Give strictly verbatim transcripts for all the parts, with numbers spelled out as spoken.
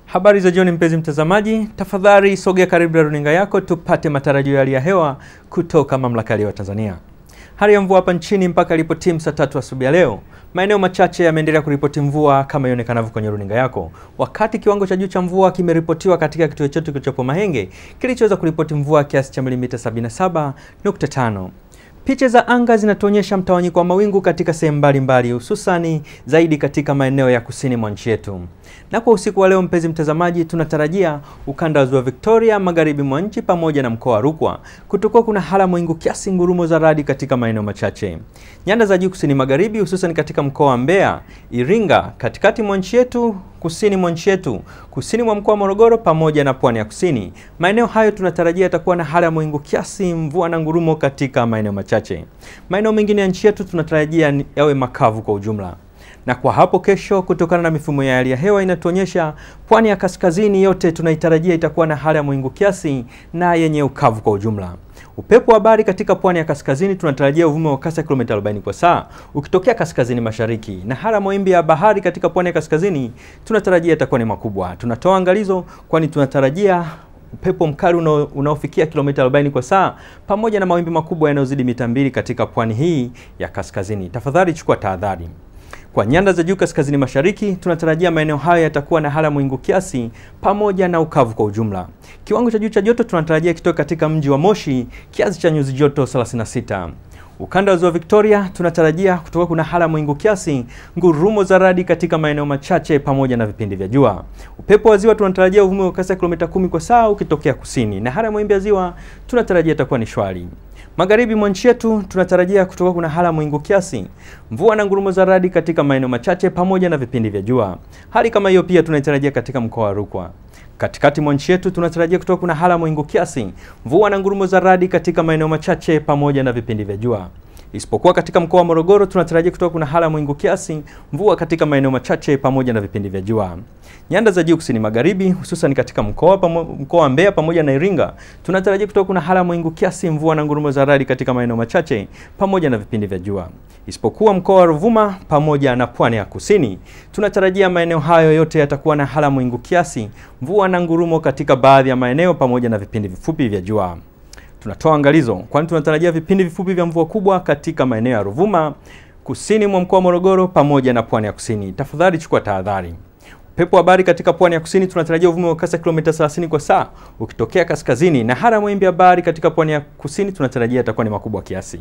Habari za jioni mpenzi mtazamaji, tafadhali sogea karibu na runinga yako tupate matarajio ya hali ya hewa kutoka Mamlaka ya Hewa Tanzania. Hali ya mvua hapa nchini mpaka ilipotimu saa tatu asubuhi ya leo, maeneo machache yameendelea kuripoti mvua kama ionekanavyo kwenye runinga yako. Wakati kiwango cha juu cha mvua kimeripotiwa katika kituo chetu kilichopo Mahenge kilichoweza kuripoti mvua kiasi cha milimita sabini na saba nukta tano. Picha za anga zinatuonyesha mtawanyiko wa mawingu katika sehemu mbalimbali, hususani zaidi katika maeneo ya kusini mwa nchi yetu. Na kwa usiku wa leo mpenzi mtazamaji, tunatarajia ukanda wa Ziwa Victoria, magharibi mwa nchi pamoja na mkoa wa Rukwa kutakuwa kuna hali ya mawingu kiasi, ngurumo za radi katika maeneo machache. Nyanda za juu kusini magharibi, hususan katika mkoa wa Mbeya, Iringa, katikati mwa nchi yetu, kusini mwa nchi yetu, kusini mwa mkoa wa Morogoro pamoja na pwani ya kusini. Maeneo hayo tunatarajia yatakuwa na hali ya mawingu kiasi, mvua na ngurumo katika maeneo machache. Maeneo mengine ya nchi yetu tunatarajia yawe makavu kwa ujumla. Na kwa hapo kesho, kutokana na mifumo ya hali ya hewa inatuonyesha pwani ya kaskazini yote tunaitarajia itakuwa na hali ya mawingu kiasi na yenye ukavu kwa ujumla. Upepo wa bahari katika pwani ya kaskazini tunatarajia uvume wa kasi ya kilomita arobaini kwa saa ukitokea kaskazini mashariki, na hali ya mawimbi ya bahari katika pwani ya kaskazini tunatarajia itakuwa ni makubwa. Tunatoa angalizo kwani tunatarajia upepo mkali unaofikia kilomita arobaini kwa saa pamoja na mawimbi makubwa yanayozidi mita mbili katika pwani hii ya kaskazini. Tafadhali chukua tahadhari. Kwa nyanda za juu kaskazini mashariki tunatarajia maeneo hayo yatakuwa na hali ya mawingu kiasi pamoja na ukavu kwa ujumla. Kiwango cha juu cha joto tunatarajia kitoka katika mji wa Moshi kiasi cha nyuzi joto thelathini na sita. Ukanda wa Ziwa Victoria tunatarajia kutoka kuna hali ya mawingu kiasi, ngurumo za radi katika maeneo machache pamoja na vipindi vya jua. Upepo wa ziwa tunatarajia uvume wa kasi ya kilomita kumi kwa saa ukitokea kusini, na hali ya mawimbi ya ziwa tunatarajia itakuwa ni shwari. Magharibi mwa nchi yetu tunatarajia kutoka kuna hali ya mawingu kiasi, mvua na ngurumo za radi katika maeneo machache pamoja na vipindi vya jua. Hali kama hiyo pia tunaitarajia katika mkoa wa Rukwa. Katikati mwa nchi yetu tunatarajia kutoka kuna hali ya mawingu kiasi, mvua na ngurumo za radi katika maeneo machache pamoja na vipindi vya jua. Isipokuwa katika mkoa wa Morogoro tunatarajia kutoka kuna hali ya mawingu kiasi, mvua katika maeneo machache pamoja na vipindi vya jua. Nyanda za juu kusini magharibi, hususan katika mkoa mkoa wa Mbeya pamoja na Iringa, tunatarajia kutoka kuna hali ya mawingu kiasi, mvua na ngurumo za radi katika maeneo machache pamoja na vipindi vya jua. Isipokuwa mkoa wa Ruvuma pamoja na pwani ya kusini, tunatarajia maeneo hayo yote yatakuwa na hali ya mawingu kiasi, mvua na ngurumo katika baadhi ya maeneo pamoja na vipindi vifupi vya jua. Tunatoa angalizo kwani tunatarajia vipindi vifupi vya mvua kubwa katika maeneo ya Ruvuma, kusini mwa mkoa wa Morogoro pamoja na pwani ya kusini. Tafadhali chukua tahadhari. Upepo wa bahari katika pwani ya kusini tunatarajia uvume wa kasi ya kilomita thelathini kwa saa ukitokea kaskazini, na hali ya mawimbi ya bahari katika pwani ya kusini tunatarajia itakuwa ni makubwa kiasi.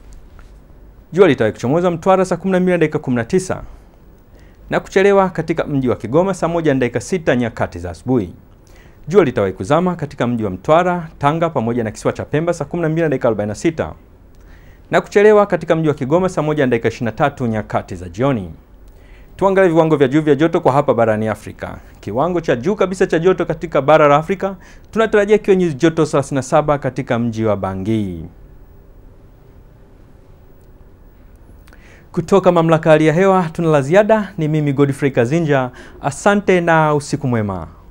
Jua litawahi kuchomoza Mtwara saa kumi na mbili na dakika kumi na tisa na kuchelewa katika mji wa Kigoma saa moja na dakika sita nyakati za asubuhi. Jua litawahi kuzama katika mji wa Mtwara, Tanga pamoja na kisiwa cha Pemba saa kumi na mbili na dakika arobaini na sita na kuchelewa katika mji wa Kigoma saa moja na dakika ishirini na tatu nyakati za jioni. Tuangalie viwango vya juu vya joto kwa hapa barani Afrika. Kiwango cha juu kabisa cha joto katika bara la Afrika tunatarajia kiwe nyuzi joto thelathini na saba katika mji wa Bangui. Kutoka Mamlaka ya Hali ya Hewa tuna la ziada. Ni mimi Godfrey Kazinja. Asante na usiku mwema.